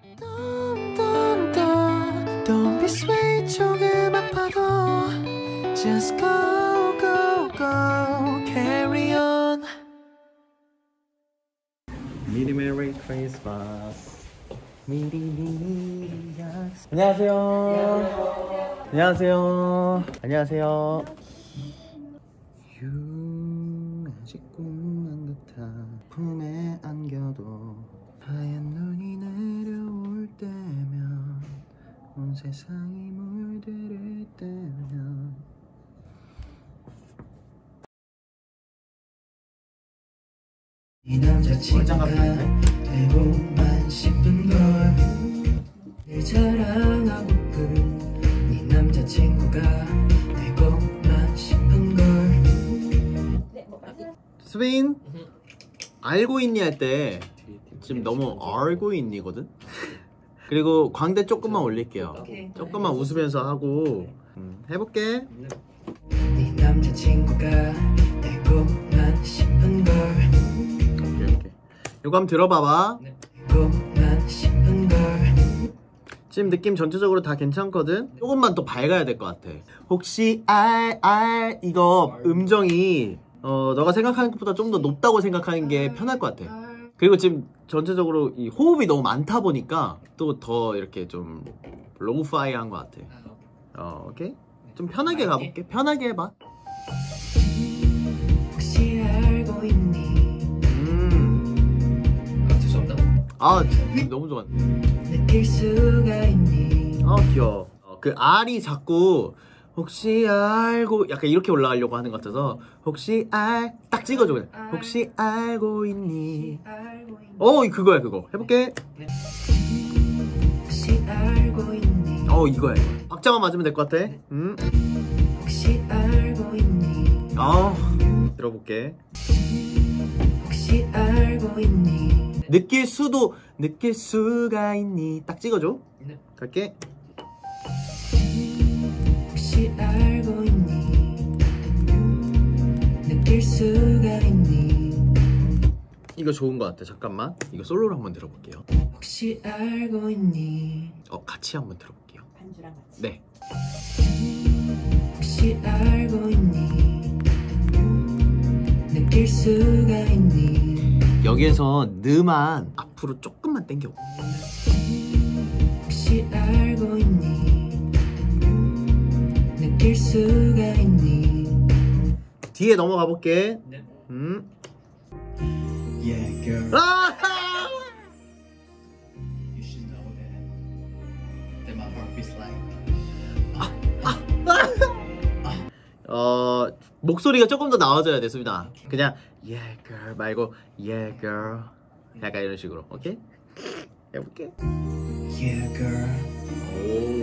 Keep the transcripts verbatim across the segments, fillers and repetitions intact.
Don't be swayed 조금 아파도 Just go go go carry on. 미리 메리 크리스마스. 미리 미리 약속. 안녕하세요. 안녕하세요. 안녕하세요. 아직 꿈만 같아 품에 안겨도 하얀 눈이 내려올 때면 온 세상이 물들을 때면 이 남자친구가 되고만 싶은 걸 늘 자랑하고픈 이 남자친구가 되고만 싶은 걸. 수빈 알고 있니 할 때 지금 너무 알고 있니거든? 그리고 광대 조금만 올릴게요. 오케이. 조금만 웃으면서 하고 음, 해볼게. 네 남자친구가 되고만 싶은 걸. 오케이 오케이. 이거 한번 들어봐봐. 네. 되고만 싶은 걸. 지금 느낌 전체적으로 다 괜찮거든? 조금만 더 밝아야 될 것 같아. 혹시 알 알 이거 음정이 어 너가 생각하는 것보다 좀 더 높다고 생각하는 게 편할 것 같아. 그리고 지금 전체적으로 이 호흡이 너무 많다 보니까 또 더 이렇게 좀 로우파이한 것 같아. 어, 오케이? 좀 편하게 가볼게. 편하게 해봐. 혹시 알고 있니? 음. 아, 죄송합니다. 아, 너무 좋아. 느낄 수가 있니? 아, 귀여워. 어, 그 R이 자꾸 혹시 알고 약간 이렇게 올라가려고 하는 것 같아서 혹시 알 딱 찍어줘 그냥. 혹시 알고 있니? 어 그거야 그거. 해볼게. 혹시 알고 있니? 어 이거야 이거. 박자만 맞으면 될 것 같아. 음. 혹시 알고 있니? 어 들어볼게. 혹시 알고 있니? 느낄 수도 느낄 수가 있니? 딱 찍어줘. 갈게. 혹시 알고 있니? 느낄 수가 있니? 이거 좋은 것 같아. 잠깐만 이거 솔로로 한번 들어볼게요. 혹시 알고 있니? 어 같이 한번 들어볼게요. 반주랑 같이. 네. 혹시 알고 있니? 느낄 수가 있니? 여기에서 느만 앞으로 조금만 당겨. 혹시 알고 있니? 느낄 수가 있니? 뒤에 넘어가 볼게. 네. 음. Yeah, girl. 아! You should know that. That my heart beats like. 아, 아, 아. 어 목소리가 조금 더 나와줘야 돼, 수빈아. 그냥 yeah, girl 말고 yeah, girl. 약간 이런 식으로, 오케이? 해볼게. Yeah, girl. 오.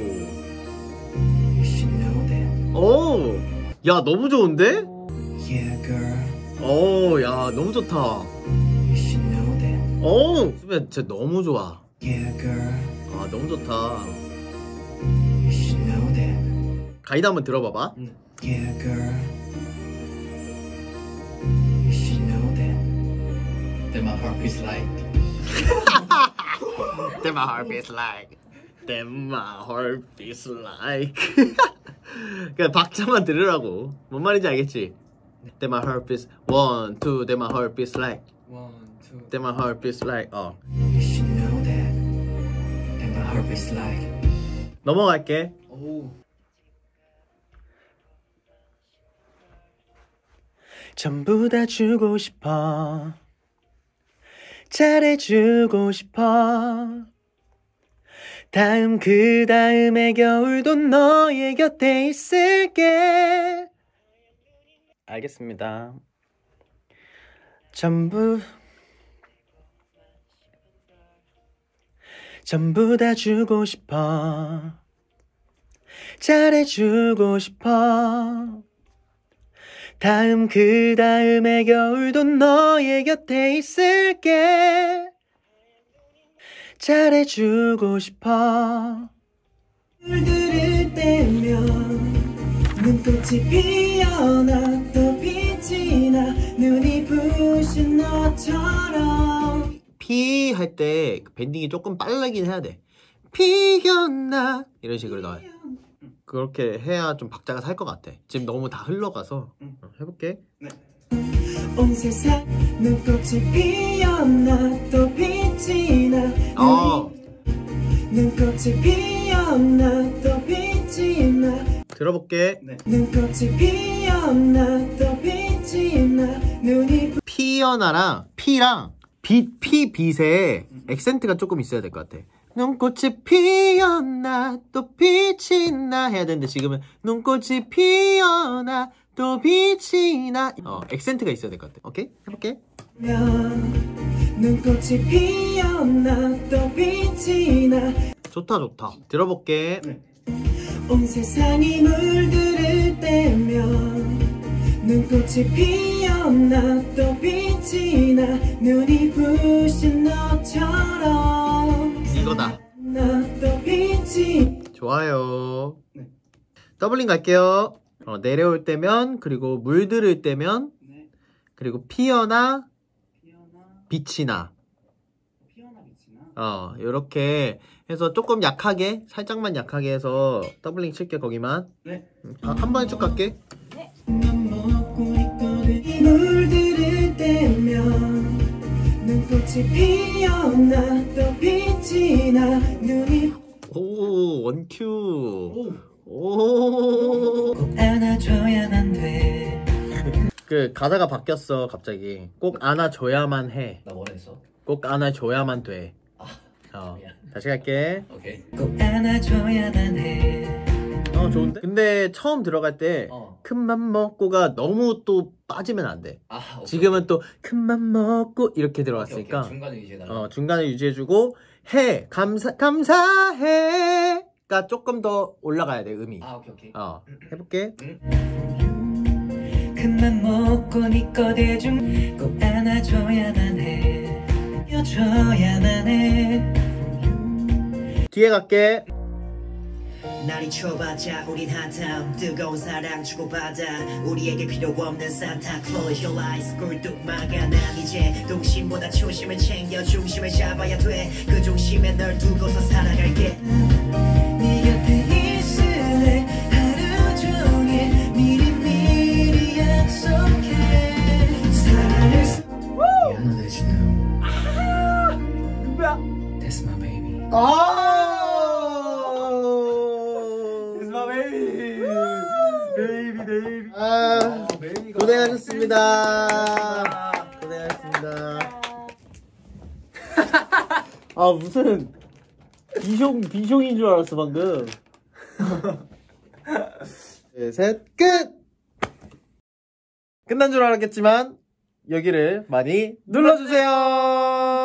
You should know that. 오, 야 너무 좋은데? Yeah, girl. 오, 야 너무 좋다. You should know that. 오, 수빈 진짜 너무 좋아. Yeah, girl. 아 너무 좋다. You should know that. 가이드 한번 들어봐봐. 응. Yeah, girl. You should know that. That my heart beats like. That my heart beats like. That my heart beats like. 그냥 박자만 들으라고. 뭔 말인지 알겠지? That my heart beats one, two. That my heart beats like one, two. That my heart beats like 어. You should know that. That my heart beats like. 넘어갈게. 오. 전부 다 주고 싶어. 잘해주고 싶어. 다음 그 다음의 겨울도 너의 곁에 있을게. 알겠습니다. 전부 전부 다 주고 싶어. 잘해주고 싶어. 다음 그 다음의 겨울도 너의 곁에 있을게. 잘해주고 싶어. 물들을 때면 눈꽃이 피어나 또 빛이 나 눈이 부신 너처럼. 피 할 때 밴딩이 조금 빠르긴 해야 돼. 피었나 이런 식으로 나와요. 그렇게 해야 좀 박자가 살 것 같아. 지금 너무 다 흘러가서. 응. 해볼게. 네. 온 세상 눈꽃이 피었나 또 빛이 나. 어. 눈꽃이 피었나 또 빛이 나. 들어볼게. 네. 눈꽃이 피었나 또 빛이 나. 눈이 피어나랑 피랑 빛, 피, 빛에 액센트가 조금 있어야 될 것 같아. 눈꽃이 피었나 또 빛이 나 해야 되는데 지금은 눈꽃이 피어나 또 빛이 나. 어, 액센트가 있어야 될 것 같아. 오케이? 해볼게. 눈꽃이 피었나 또 빛이 나. 좋다 좋다. 들어볼게. 네. 온 세상이 물들을 때면 눈꽃이 피었나 또 빛이 나. 눈이 부신 너처럼 이거다. 또 빛이. 좋아요. 네. 더블링 갈게요. 어, 내려올 때면, 그리고 물들을 때면, 네. 그리고 피어나, 피어나 빛이 나. 피어나 빛이 나. 어, 요렇게 해서 조금 약하게, 살짝만 약하게 해서 더블링 칠게. 거기만. 네. 아, 한 번에 쭉 갈게. 네. 물들을 때면 눈꽃이 피었나 또 빛이 나. 눈이. 오, 원큐. 오. 오. 꼭 안아줘야만 돼. 그 가사가 바뀌었어 갑자기. 꼭 안아줘야만 해. 나 뭐랬어? 꼭 안아줘야만 돼. 아, 어. 다시 갈게. 오케이. 꼭 안아줘야만 해. 어, 좋은데? 근데 처음 들어갈 때 어. 큰맘 먹고가 너무 또 빠지면 안 돼. 아, 오케이. 지금은 또 큰맘 먹고 이렇게 들어갔으니까 오케이, 오케이. 중간에 유지해달라. 어, 중간에 유지해주고 해 감사 감사해가 조금 더 올라가야 돼 음이. 아, 오케이 오케이. 어, 해볼게. 응? 큰맘 먹고 네 거 대중 꼭 안아줘야만 해. 여줘야만 해. 뒤에 갈게. 날이 좁아져 우린 한참 뜨거운 사랑 주고받아. 우리에게 필요 없는 산타 Close your eyes 꿀뚝마가. 난 이제 동심보다 초심을 챙겨 중심을 잡아야 돼. 그 중심에 널 두고서 살아갈게. 네 곁에 있을래 하루 종일 미리미리 약속해. 사랑을 I know that you know. 아, 누구야? That's my baby. 아 베이비 베이비. 아, 고생하셨습니다. 고생하셨습니다. 아, 무슨 비숑 비숑인 줄 알았어 방금. 둘, 셋, 끝. 끝난 줄 알았겠지만 여기를 많이 눌러주세요.